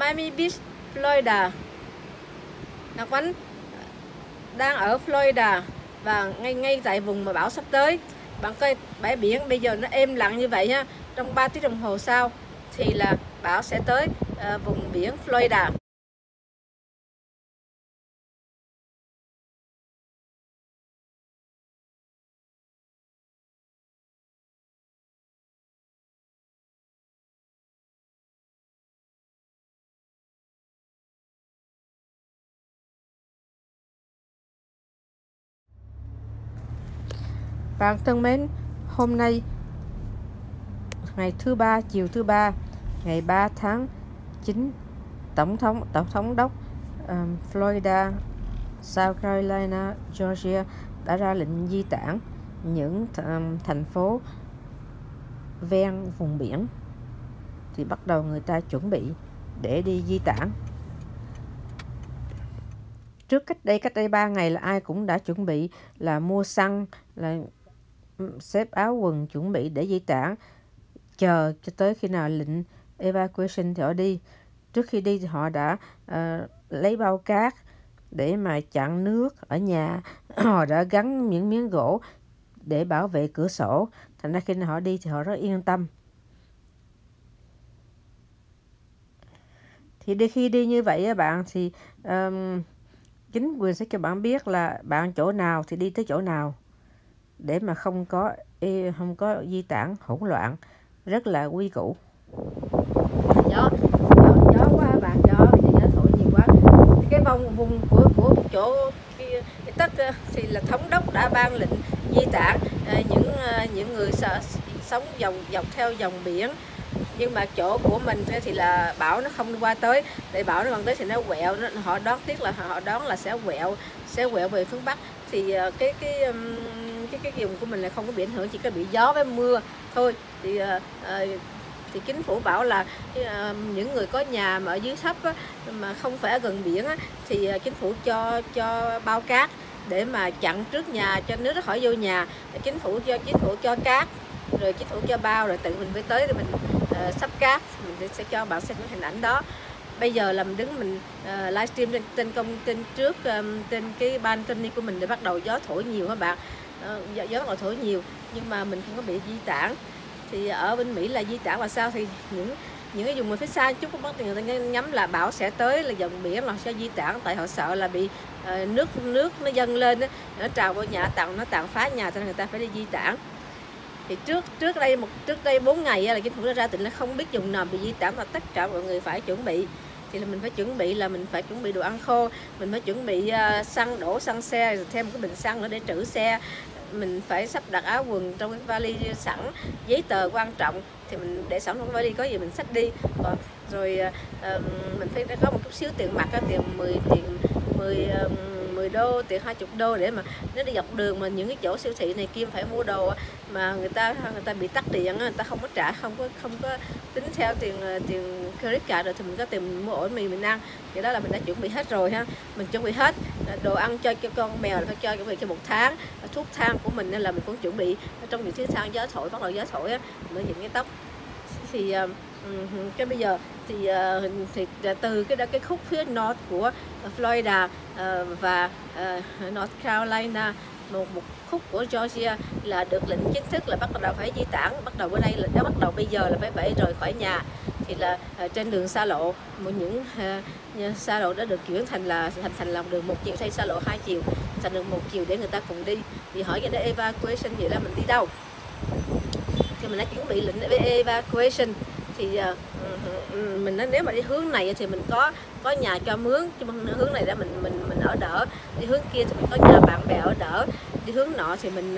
Miami Beach, Florida. Ngọc Ánh đang ở Florida và ngay tại vùng mà bão sắp tới. Bạn coi bãi biển bây giờ nó êm lặng như vậy ha. Trong 3 tiếng đồng hồ sau thì là bão sẽ tới vùng biển Florida. Bạn thân mến, hôm nay ngày thứ ba, chiều thứ ba, ngày 3 tháng 9, Tổng thống đốc Florida, South Carolina, Georgia đã ra lệnh di tản những thành phố ven vùng biển. Thì bắt đầu người ta chuẩn bị để đi di tản. Cách đây 3 ngày là ai cũng đã chuẩn bị là mua xăng, là xếp áo quần chuẩn bị để di tản, chờ cho tới khi nào lệnh evacuation thì họ đi. Trước khi đi thì họ đã lấy bao cát để mà chặn nước ở nhà. Họ đã gắn những miếng gỗ để bảo vệ cửa sổ. Thành ra khi nào họ đi thì họ rất yên tâm. Thì khi đi như vậy bạn thì chính quyền sẽ cho bạn biết là bạn chỗ nào thì đi tới chỗ nào, để mà không có di tản hỗn loạn, rất là quy củ. Gió quá bạn, gió thổi nhiều quá. Cái vùng của chỗ tất thì là thống đốc đã ban lệnh di tản những người sống dọc theo dòng biển. Nhưng mà chỗ của mình thì là bão nó không qua tới, để bão nó còn tới thì nó quẹo, họ đoán là sẽ quẹo về phương Bắc. Thì cái vùng của mình là không có bị ảnh hưởng, chỉ có bị gió với mưa thôi. Thì chính phủ bảo là những người có nhà mà ở dưới thấp á, mà không phải ở gần biển á, thì chính phủ cho bao cát để mà chặn trước nhà cho nước nó khỏi vô nhà. Chính phủ cho cát, rồi chính phủ cho bao, rồi tự mình phải tới rồi mình sắp cát. Mình sẽ cho bạn xem những hình ảnh đó. Bây giờ là mình livestream trên cái balcony của mình để bắt đầu gió thổi nhiều các bạn. Gió bắt đầu thổi nhiều nhưng mà mình không có bị di tản. Thì ở bên Mỹ là di tản là sao, thì những cái vùng mà phía xa chút bắt người ta nhắm là bão sẽ tới, là dòng biển là sẽ di tản, tại họ sợ là bị nước nó dâng lên đó, nó trào vào nhà, nó tàn phá nhà, cho nên người ta phải đi di tản. Thì trước đây 4 ngày là chính phủ đã ra lệnh là không biết vùng nào bị di tản, và tất cả mọi người phải chuẩn bị. Thì là mình phải chuẩn bị đồ ăn khô, mình phải chuẩn bị đổ xăng xe, rồi thêm một cái bình xăng nữa để trữ xe. Mình phải sắp đặt áo quần trong cái vali sẵn, giấy tờ quan trọng thì mình để sẵn trong vali, có gì mình xách đi. Rồi mình phải có một chút xíu tiền mặt, tiền 10 đô, tiền 20 đô, để mà nếu đi dọc đường mà những cái chỗ siêu thị này kia phải mua đồ mà người ta bị tắt điện, người ta không có trả, không có tính theo tiền credit card, rồi thì mình có tiền mình mua ổi mì mình ăn. Thì đó là mình đã chuẩn bị hết rồi ha. Mình chuẩn bị hết đồ ăn cho con mèo là phải chuẩn bị cho 1 tháng. Thuốc thang của mình nên là mình cũng chuẩn bị trong những thứ thang gió thổi, bắt đầu gió thổi á, mình dựng cái tóc. Thì cái bây giờ thì từ cái khúc phía north của Florida và North Carolina, một khúc của Georgia là được lệnh chính thức là bắt đầu phải di tản. Bắt đầu ở đây là bắt đầu bây giờ là phải rời khỏi nhà. Thì là trên đường xa lộ, những xa lộ đã được chuyển thành là đường 1 chiều, thay xa lộ 2 chiều thành đường 1 chiều để người ta cùng đi. Thì hỏi cái evacuation vậy là mình đi đâu, thì mình đã chuẩn bị lệnh evacuation. Thì mình nói nếu mà đi hướng này thì mình có nhà cho mướn, chứ hướng này đã mình ở đỡ, đi hướng kia thì mình có nhà bạn bè ở đỡ, đi hướng nọ thì mình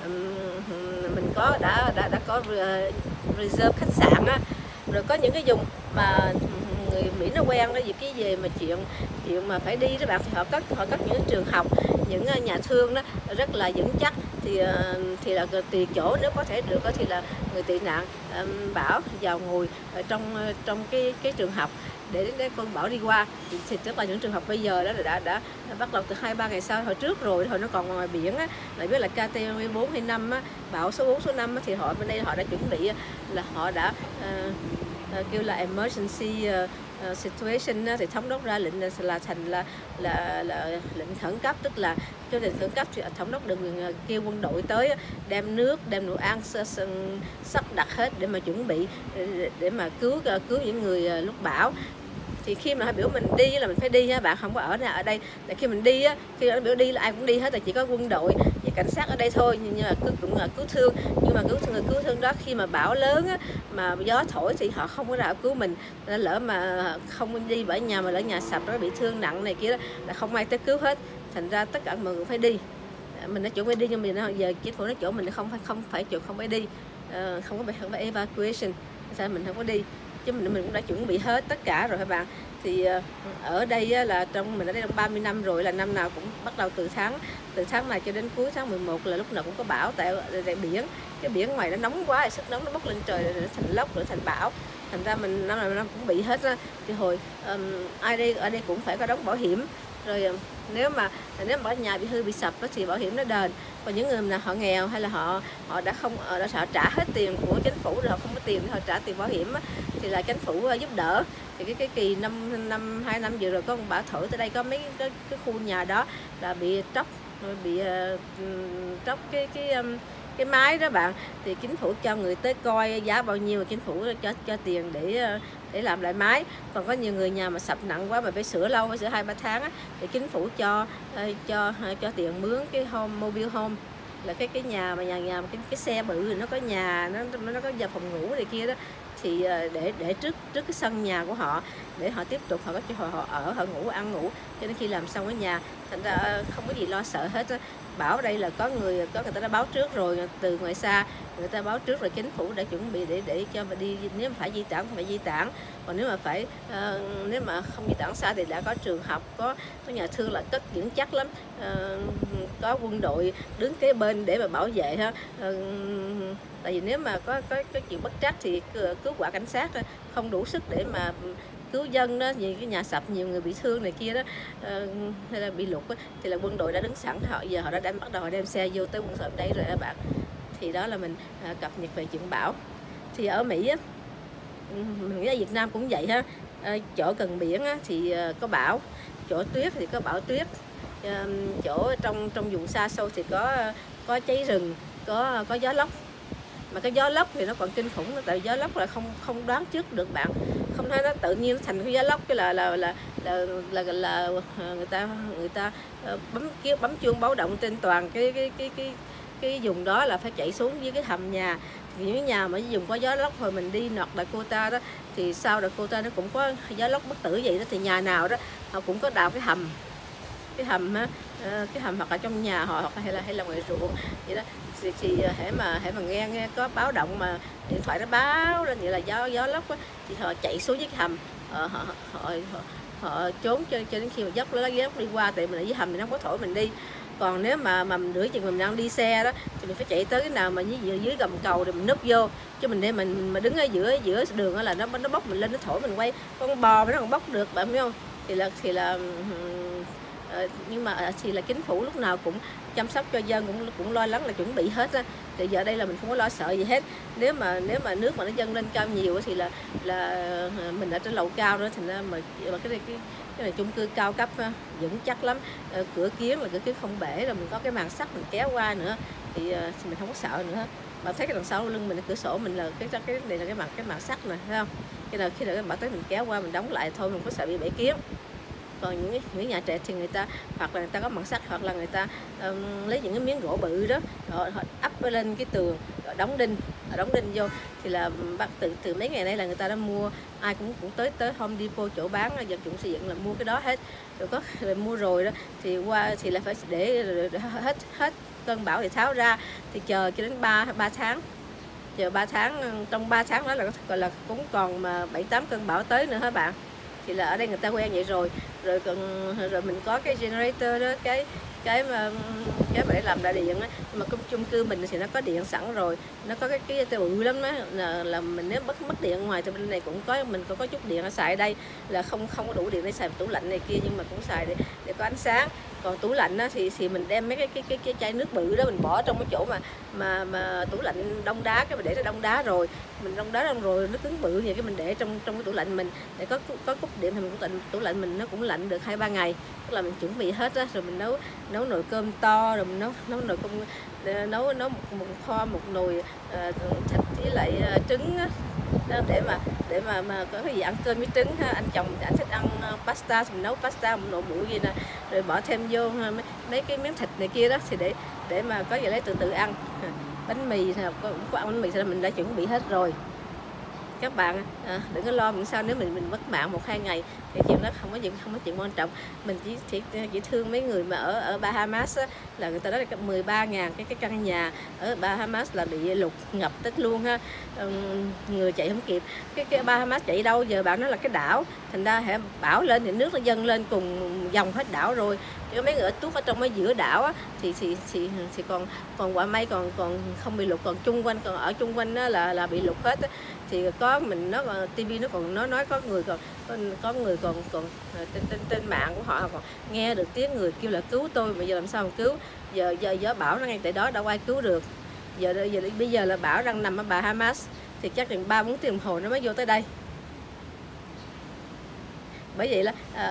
đã có reserve khách sạn á. Rồi có những cái vùng mà người Mỹ nó quen đó, cái về mà chuyện mà phải đi đó bạn, thì họ cất những trường học, những nhà thương đó rất là vững chắc. Thì là tùy chỗ, nếu có thể được thì là người tị nạn bão vào ngồi trong cái trường học để con bão đi qua. Thì tức là những trường học bây giờ đó đã bắt đầu từ 2-3 ngày sau. Hồi trước rồi nó còn ngoài biển á, lại biết là category 4 hay 5 á, bão số 4 số 5 á, thì họ bên đây họ đã chuẩn bị là họ đã kêu là emergency situation á, thì thống đốc ra lệnh là thành là lệnh khẩn cấp, tức là cái lệnh khẩn cấp thì thống đốc được kêu quân đội tới đem nước, đem đồ ăn sắp đặt hết để mà chuẩn bị để mà cứu những người lúc bão. Thì khi mà biểu mình đi là mình phải đi ha, bạn không có ở đây. Tại khi mình đi á, khi nó biểu đi là ai cũng đi hết, là chỉ có quân đội và cảnh sát ở đây thôi, nhưng mà cũng là cứu thương. Nhưng mà người cứu thương đó khi mà bão lớn á, mà gió thổi thì họ không có ra cứu mình, nên lỡ mà không đi bởi nhà mà lỡ nhà sập nó bị thương nặng này kia đó là không ai tới cứu hết. Thành ra tất cả mọi người phải đi. Mình nói chỗ phải đi, nhưng mà giờ chính phủ nói chỗ mình không phải chỗ không phải đi, không phải evacuation, sao mình không có đi, chứ mình cũng đã chuẩn bị hết tất cả rồi các bạn. Thì ở đây là mình ở đây trong 30 năm rồi, là năm nào cũng bắt đầu từ tháng này cho đến cuối tháng 11 là lúc nào cũng có bão. Tại biển, cái biển ngoài nó nóng quá, sức nóng nó bốc lên trời, nó thành lốc, rồi thành bão. Thành ra mình năm nào cũng bị hết á. Thì hồi ai ở đây cũng phải có đóng bảo hiểm. Rồi nếu mà ở nhà bị hư bị sập đó, thì bảo hiểm nó đền. Còn những người nào họ nghèo hay là họ đã trả hết tiền của chính phủ rồi, họ không có tiền để họ trả tiền bảo hiểm á, thì là chính phủ giúp đỡ. Thì cái kỳ 2 năm vừa rồi có một bão thổi tới đây, có mấy cái khu nhà đó là bị tróc cái máy đó bạn. Thì chính phủ cho người tới coi giá bao nhiêu, chính phủ cho tiền để làm lại máy. Còn có nhiều người nhà mà sập nặng quá mà phải sửa lâu, phải sửa 2-3 tháng á, thì chính phủ cho tiền mướn cái mobile home, là cái nhà mà cái xe bự, nó có nhà, nó có giờ phòng ngủ này kia đó, thì để trước cái sân nhà của họ, để họ tiếp tục họ có cho họ ở, họ ngủ, ăn ngủ cho đến khi làm xong cái nhà. Thành ra không có gì lo sợ hết á. Bảo đây là có người ta đã báo trước rồi, từ ngoài xa người ta báo trước rồi, chính phủ đã chuẩn bị để cho mà đi. Nếu mà phải di tản thì phải di tản, còn nếu mà không di tản xa thì đã có trường học, có nhà thương là cất vững chắc lắm, có quân đội đứng kế bên để mà bảo vệ ha. Tại vì nếu mà có chuyện bất trắc thì cứu hỏa cảnh sát không đủ sức để mà cứu dân đó, vì cái nhà sập nhiều người bị thương này kia đó, hay là bị lụt đó, thì là quân đội đã đứng sẵn, giờ họ đã bắt đầu đem xe vô tới quân sự đây rồi các bạn. Thì đó là mình cập nhật về chuyện bão. Thì ở Mỹ á, mình nghĩ ở Việt Nam cũng vậy ha. Chỗ gần biển á, thì có bão, chỗ tuyết thì có bão tuyết, chỗ trong vùng xa xôi thì có cháy rừng, có gió lốc. Mà cái gió lốc thì nó còn kinh khủng, tại gió lốc là không đoán trước được bạn, không thấy nó tự nhiên nó thành cái gió lốc, cái là người ta bấm chuông báo động trên toàn cái vùng đó, là phải chạy xuống dưới cái hầm nhà. Thì những nhà mà dùng có gió lốc, hồi mình đi North Dakota đó, thì sau Dakota nó cũng có gió lốc bất tử vậy đó, thì nhà nào đó họ cũng có đào cái hầm hoặc là trong nhà họ, hoặc hay là ngoài ruộng vậy đó. Thì hễ mà nghe có báo động mà điện thoại nó báo lên vậy là gió lốc á, thì họ chạy xuống dưới cái hầm, họ trốn cho đến khi mà dốc đi qua, tại mình ở dưới hầm thì nó không có thổi mình đi. Còn nếu mà nửa chừng mình đang đi xe đó, thì mình phải chạy tới cái nào mà dưới gầm cầu để mình núp vô, chứ mình mà đứng ở giữa đường đó là nó bốc mình lên, nó thổi mình quay. Con bò mà nó còn bốc được, bạn biết không? Thì là nhưng mà thì là chính phủ lúc nào cũng chăm sóc cho dân, cũng lo lắng, là chuẩn bị hết á. Thì giờ đây là mình không có lo sợ gì hết. Nếu mà nước mà nó dâng lên cao nhiều thì là mình ở trên lầu cao đó, thành ra mà cái này chung cư cao cấp vững chắc lắm. Cửa kiến không bể, rồi mình có cái màn sắt mình kéo qua nữa, thì mình không có sợ nữa. Bạn thấy cái đằng sau lưng mình, cửa sổ mình là cái này là cái màn sắt nè, thấy không? Khi nào bạn tới mình kéo qua mình đóng lại thôi, mình không có sợ bị bể kiến. Còn những nhà trệt thì người ta hoặc là người ta có mảng sắt, hoặc là người ta lấy những cái miếng gỗ bự đó, họ ắp lên cái tường, rồi đóng đinh vô. Thì là bắt từ mấy ngày nay là người ta đã mua, ai cũng tới Home Depot, chỗ bán vật dụng xây dựng là mua cái đó hết. Rồi mua rồi đó thì thì là phải để hết cơn bão thì tháo ra, thì chờ cho đến 3 tháng. Chờ 3 tháng, trong 3 tháng đó là gọi là cũng còn mà 7-8 cơn bão tới nữa hả bạn. Thì là ở đây người ta quen vậy rồi. rồi mình có cái generator đó, cái mà để làm đại điện á. Nhưng mà chung cư mình thì nó có điện sẵn rồi, nó có cái bự lắm á, là mình nếu mất điện ngoài thì bên này cũng có, mình cũng có chút điện xài đây, là không có đủ điện để xài tủ lạnh này kia, nhưng mà cũng xài để có ánh sáng. Còn tủ lạnh á, thì mình đem mấy cái chai nước bự đó mình bỏ trong cái chỗ mà tủ lạnh đông đá, cái mình để nó đông đá rồi, mình đông đá rồi nó cứng bự vậy, cái mình để trong cái tủ lạnh mình, để có cúp điện thì tủ lạnh mình nó cũng lạnh được 2-3 ngày. Tức là mình chuẩn bị hết á, rồi mình nấu nồi cơm to, rồi mình nấu nồi cơm, nấu một nồi thịt với lại trứng á, để mà có cái gì ăn cơm với trứng ha. Anh chồng thì anh thích ăn pasta, thì mình nấu pasta một nồi bự gì nè, rồi bỏ thêm vô mấy cái miếng thịt này kia đó, thì để mà có gì lấy từ ăn. Bánh mì thì cũng có ăn bánh mì thì mình đã chuẩn bị hết rồi. Các bạn đừng có lo sao nếu mình mất mạng 1-2 ngày, cái chuyện đó không có chuyện quan trọng. Mình chỉ thương mấy người mà ở Bahamas á, là người ta nói là 13.000 cái căn nhà ở Bahamas là bị lụt ngập tất luôn ha. Người chạy không kịp, cái Bahamas chạy đâu giờ, bạn nói là cái đảo, thành ra hả, bão lên thì nước nó dâng lên cùng dòng hết đảo rồi. Chứ mấy người ở tuốt ở trong cái giữa đảo á, thì còn quả may còn không bị lụt, còn ở chung quanh đó là bị lụt hết á. Thì có mình nó tivi nó còn nói có người còn trên mạng của họ còn nghe được tiếng người kêu là cứu tôi, mà giờ làm sao mà cứu, giờ gió bão nó ngay tại đó, đâu ai cứu được. Bây giờ là bão đang nằm ở Bahamas, thì chắc chừng 3-4 tiếng đồng hồ nó mới vô tới đây. Bởi vậy là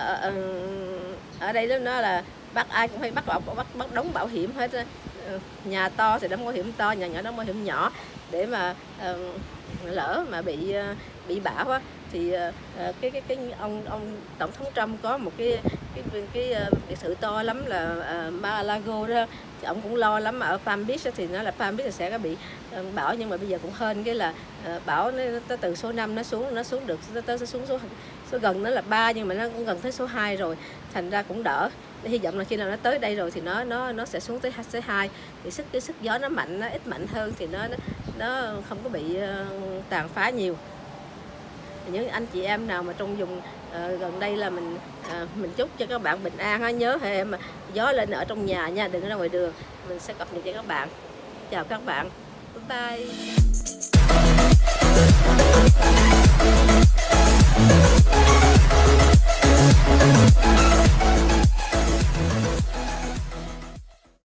ở đây nó là ai cũng phải bắt đóng bảo hiểm hết. Nhà to thì đóng bảo hiểm to, nhà nhỏ đóng bảo hiểm nhỏ, để mà lỡ mà bị bão á, thì cái ông tổng thống Trump có một cái biệt thự to lắm là Mar-a-Lago đó, thì ông cũng lo lắm. Mà ở Palm Beach thì nó là Palm Beach sẽ có bị bão, nhưng mà bây giờ cũng hên cái là bão nó từ số 5 nó xuống được tới xuống số gần nó là 3, nhưng mà nó cũng gần tới số 2 rồi, thành ra cũng đỡ. Hy vọng là khi nào nó tới đây rồi thì nó sẽ xuống tới 2, thì cái sức gió nó mạnh, nó ít mạnh hơn, thì nó không có bị tàn phá nhiều. Những anh chị em nào mà trong vùng gần đây là mình chúc cho các bạn bình an ha. Nhớ hệ mà gió lên ở trong nhà nha, đừng ra ngoài đường. Mình sẽ cập nhật cho các bạn. Chào các bạn, bye bye.